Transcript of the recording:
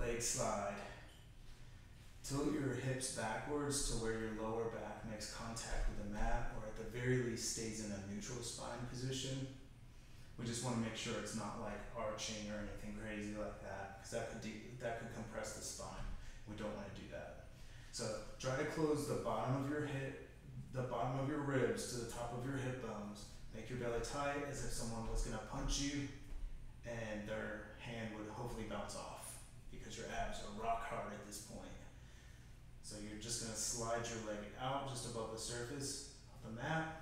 leg slide. Tilt your hips backwards to where your lower back makes contact with the mat, or at the very least stays in a neutral spine position. We just want to make sure it's not like arching or anything crazy like that, because that could compress the spine. We don't want to do that. So try to close the bottom of your ribs to the top of your hip bones. Make your belly tight as if someone was going to punch you and their hand would hopefully bounce off, because your abs are rock hard at this point. So you're just going to slide your leg out just above the surface of the mat.